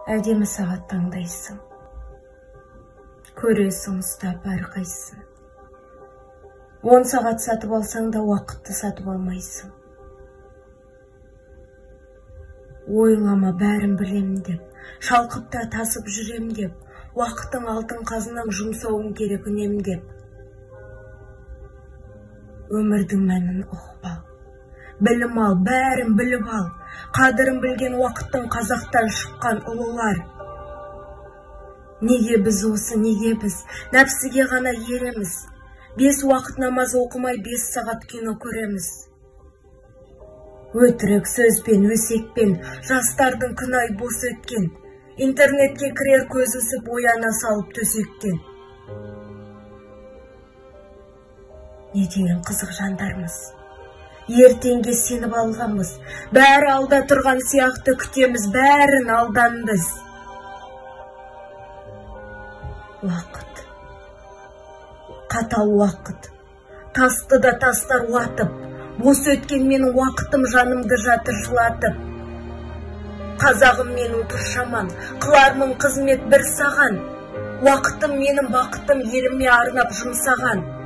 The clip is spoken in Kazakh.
Әдемі сағат таңдайсың, көресің ұстап әрқайсың. 10 сағат сатып алсаң да уақытты сатып алмайсың. Ойлама бәрін білем деп, шалқып та тасып жүрем деп, уақыттың алтын қазынаң жұмсауың керек үнем деп. Өмірдің мәнін ұқпал, білім ал, бәрін біліп ал, қадірін білген уақыттың қазақтан шыққан ұлылар. Неге біз осы, неге біз нәпсіге ғана ереміз? 5 уақыт намаз оқымай 5 сағат кино көреміз. Өтірік сөзбен, өсекпен жастардың күнай бос өткен. Интернетке кірер көз үсіп ояна салып төсектен. Не деген қызық жандармыз. Ертеңге сеніп алғанбыз. Бәрі алда тұрған сияқты күтеміз, бәрін алданбыз. Уақыт. Қатал уақыт. Тасты да тастар уатып, бос өткен менің уақытым жанымды жатыр жылатып. Қазағым менің тұршаман, қылармын қызмет бір саған. Уақытым менің бақытым еліме арнап жұмсаған.